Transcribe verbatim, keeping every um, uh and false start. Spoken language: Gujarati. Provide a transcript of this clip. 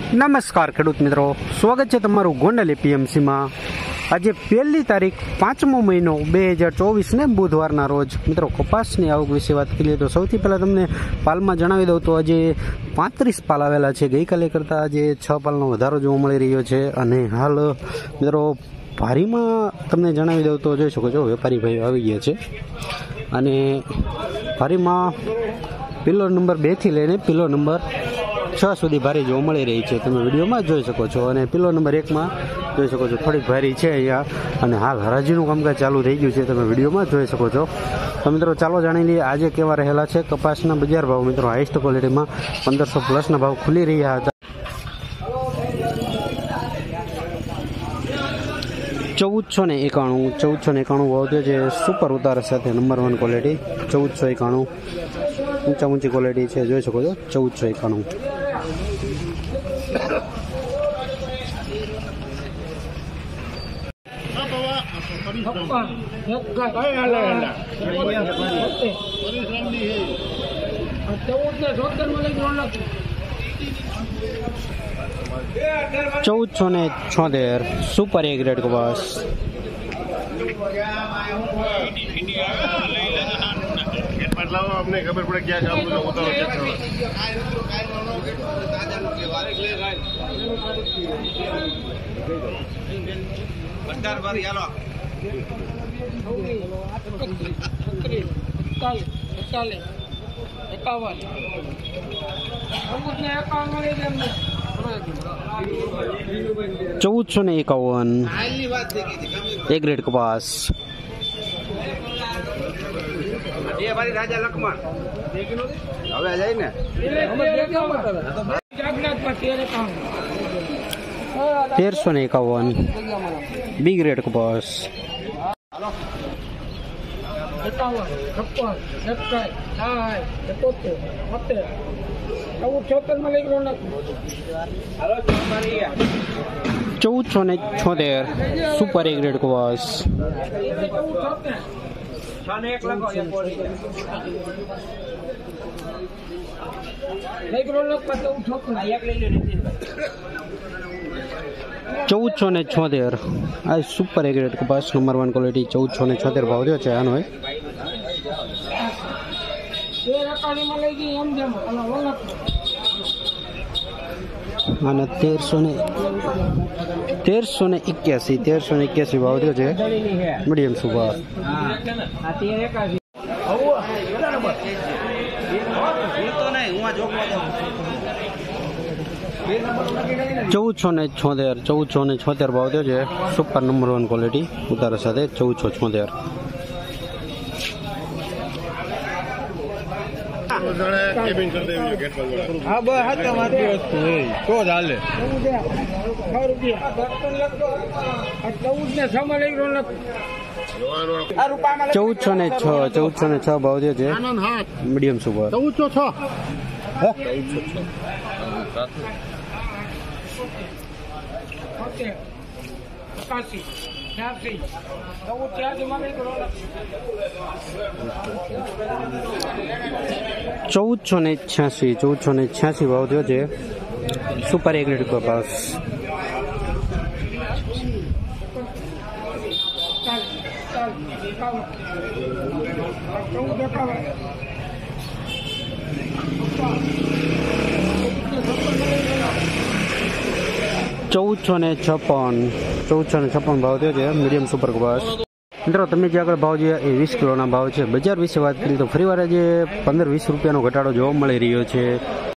નમસ્કાર ખેડૂત મિત્રો, સ્વાગત છે તમારું ગોંડલ એપીએમસી માં। આજે પહેલી તારીખ પાંચમો મહિનો બે હજાર ચોવીસ ને બુધવારના રોજ મિત્રો કપાસની આવક વિશે વાત કરીએ તો સૌથી પહેલાં તમને પાલમાં જણાવી દઉં તો આજે પાંત્રીસ પાલ આવેલા છે। ગઈકાલે કરતાં આજે છ પાલનો વધારો જોવા મળી રહ્યો છે। અને હાલ મિત્રો ભારીમાં તમને જણાવી દઉં તો જોઈ શકો છો વેપારી ભાઈઓ આવી ગયા છે અને ભારીમાં પિલો નંબર બે થી લઈને પિલો નંબર છ સુધી ભારી જોવા મળી રહી છે, તમે વિડીયોમાં જોઈ શકો છો। અને પિલો નંબર એકમાં જોઈ શકો છો થોડીક ભારી છે અહીંયા અને હાલ હરાજીનું કામકાજ ચાલુ થઈ ગયું છે, તમે વિડીયોમાં જોઈ શકો છો। તો મિત્રો ચાલો જાણી લઈએ આજે કેવા રહેલા છે કપાસના બજાર ભાવ। મિત્રો હાઈસ્ટ ક્વોલિટીમાં પંદરસો પ્લસના ભાવ ખુલી રહ્યા હતા। ચૌદસો ને એકાણું ચૌદસો ને એકાણું ભાવ થયો છે સુપર ઉતાર સાથે નંબર વન ક્વોલિટી। ચૌદસો એકાણું ઊંચા ઊંચી ક્વોલિટી છે, જોઈ શકો છો ચૌદસો એકાણું। ચૌદસો ને છોતેર સુપર એ ગ્રેડ કપાસ। आपने खबर पड़े क्या काम होता है। ચૌદસો ને એકાવન એ ગ્રેડ કપાસ। તેરસો ને એકાવન બી ગ્રેડ કપાસ। ચૌદસો ને છોતેર સુપર એ ગ્રેડ કપાસ। ચૌદસો ને છોતેર આ સુપર એ ગ્રેડ કપાસ નંબર વન ક્વોલિટી। ચૌદસો ને છોતેર ભાવ થયો છે આનો। અને તેરસો ને તેરસો ને એક્યાસી તેરસો ને એક્યાસી ભાવ થયો છે મીડિયમ સુપર। ચૌદસો ને છોતેર ચૌદસો ને છોતેર ભાવ થયો છે સુપર નંબર વન ક્વોલિટી ઉતારા સાથે ચૌદસો છોતેર। ચૌદસો ને છ ચૌદસો ને છ ભાવ થયો છે મીડિયમ સુપર। ચૌદસો છ ચૌદસો ને છ્યાસી ચૌદસો ને છ્યાસી ભાવ થયો છે સુપર એ ગ્રેડ કપાસ। ચૌદસો ને છપ્પન ચૌદસો ને છપ્પન ભાવ થયો છે મીડિયમ સુપર કપાસ। મિત્રો તમે જે આગળ ભાવ જોયા એ વીસ કિલોના ભાવ છે। બજાર વિશે વાત કરીએ તો ફરી વાર આજે પંદર વીસ રૂપિયાનો ઘટાડો જોવા મળી રહ્યો છે।